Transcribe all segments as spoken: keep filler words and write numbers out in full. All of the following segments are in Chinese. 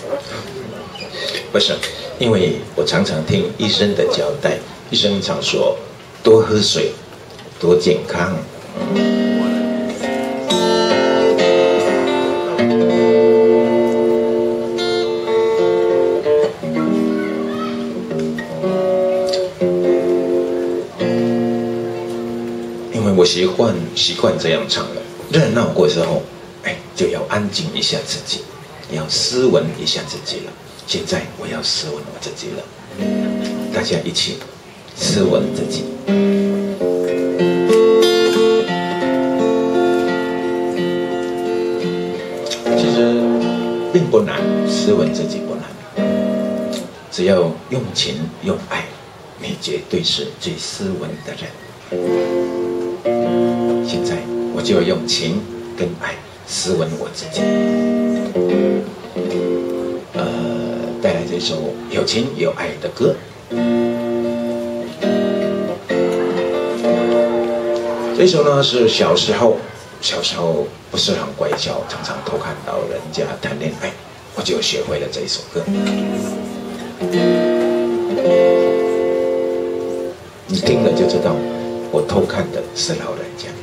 为什么？因为我常常听医生的交代，医生常说多喝水，多健康。因为我习惯习惯这样唱了，热闹过之后，哎，就要安静一下自己，要斯文一下自己了。现在我要斯文我自己了，大家一起斯文自己。其实并不难，斯文自己不难，只要用情用爱，你绝对是最斯文的人。现在我就用情跟爱斯文我自己。呃，带来这首有情有爱的歌。这首呢是小时候，小时候不是很乖巧，常常偷看到人家谈恋爱，我就学会了这首歌。你听了就知道，我偷看的是老人家。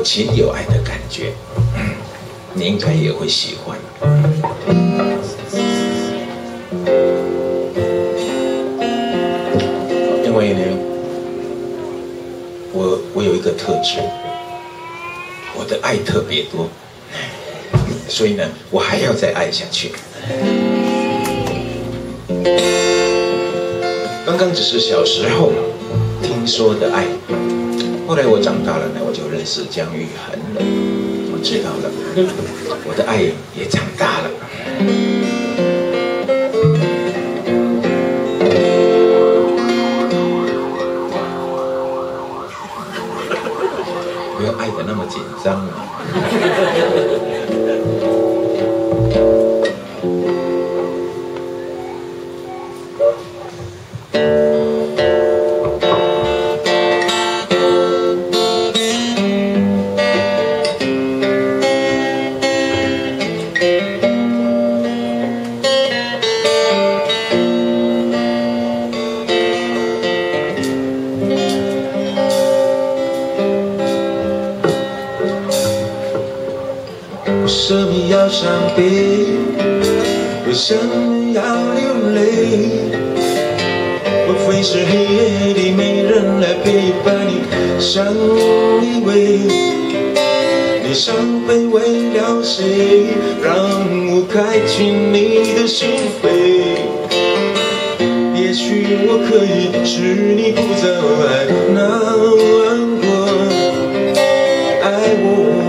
有情有爱的感觉，你应该也会喜欢。因为呢，我我有一个特质，我的爱特别多，所以呢，我还要再爱下去。刚刚只是小时候听说的爱，后来我长大了呢，我就认识姜育恒了，我知道了，我的爱也长大了。不要爱得那么紧张啊！为什么要伤悲？为什么要流泪？莫非是黑夜里没人来陪伴你？相依偎，你伤悲为了谁？让我开启你的心扉。也许我可以使你不再难过，爱我。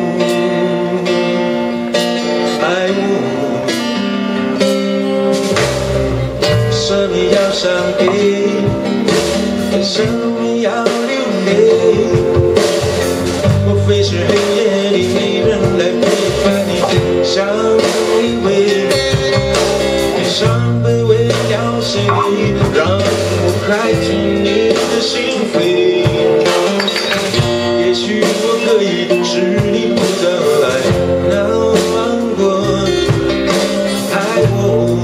为什么要伤悲？为什么要流泪？莫非是黑夜里没人来陪伴你？相依偎，你伤悲为了谁？让我开启你的心扉。也许我可以使你不再难过，爱我。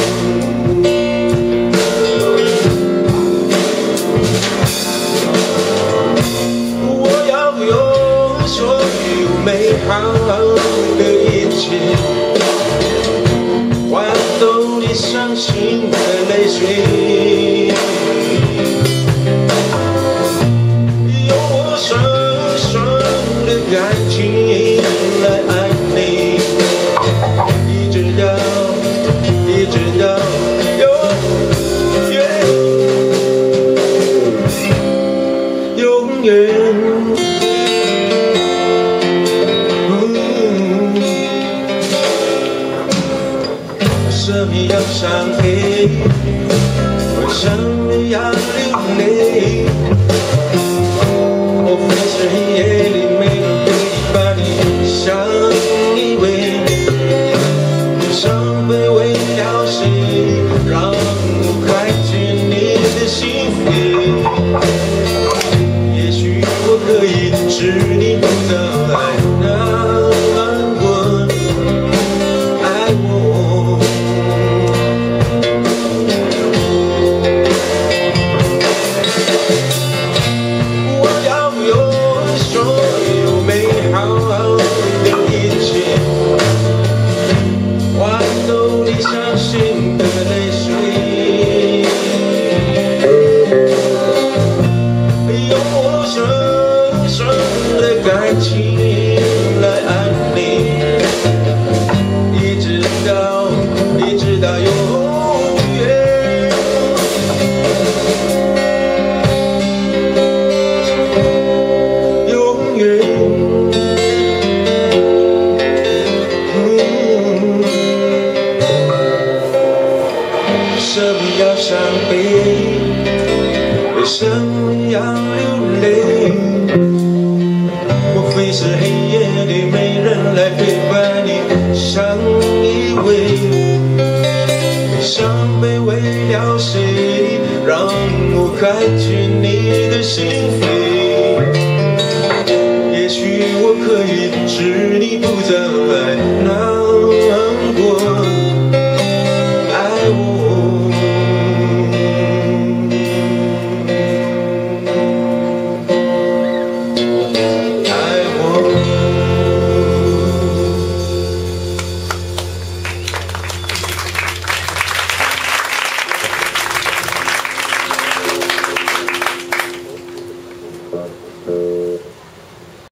美好的一切，换走你伤心的泪水，用我深深的感情来爱你，一直到一直到永远永远。为什么要伤悲？为什么要流泪？莫非是黑夜里没人陪伴你？相依偎，你伤悲为了谁？让我开启你的心扉。也许我可以使你不再难过，爱我。感情来爱你，一直到一直到永远，永远。嗯，为什么要伤悲？为什么要流泪？莫非是黑夜里没人来陪伴你？相依偎，你伤悲为了谁？让我开启你的心扉。